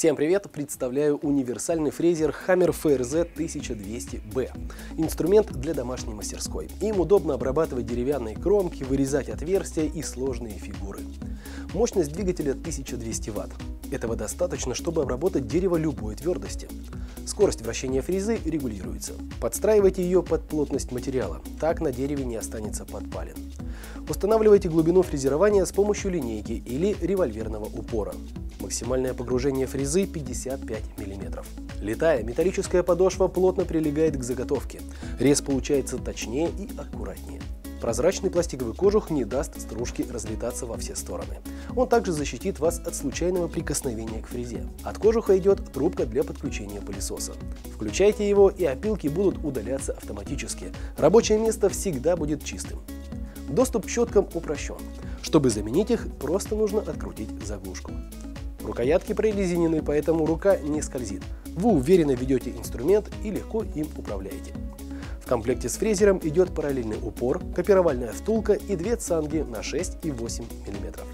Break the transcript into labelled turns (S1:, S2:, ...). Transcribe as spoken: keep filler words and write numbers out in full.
S1: Всем привет! Представляю универсальный фрезер Hammer эф эр зет тысяча двести бэ. Инструмент для домашней мастерской. Им удобно обрабатывать деревянные кромки, вырезать отверстия и сложные фигуры. Мощность двигателя тысяча двести ватт. Этого достаточно, чтобы обработать дерево любой твердости. Скорость вращения фрезы регулируется. Подстраивайте ее под плотность материала, так на дереве не останется подпалин. Устанавливайте глубину фрезерования с помощью линейки или револьверного упора. Максимальное погружение фрезы пятьдесят пять миллиметров. Литая металлическая подошва плотно прилегает к заготовке. Рез получается точнее и аккуратнее. Прозрачный пластиковый кожух не даст стружке разлетаться во все стороны. Он также защитит вас от случайного прикосновения к фрезе. От кожуха идет трубка для подключения пылесоса. Включайте его, и опилки будут удаляться автоматически. Рабочее место всегда будет чистым. Доступ к щеткам упрощен. Чтобы заменить их, просто нужно открутить заглушку. Рукоятки прорезинены, поэтому рука не скользит. Вы уверенно ведете инструмент и легко им управляете. В комплекте с фрезером идет параллельный упор, копировальная втулка и две цанги на шесть и восемь миллиметров.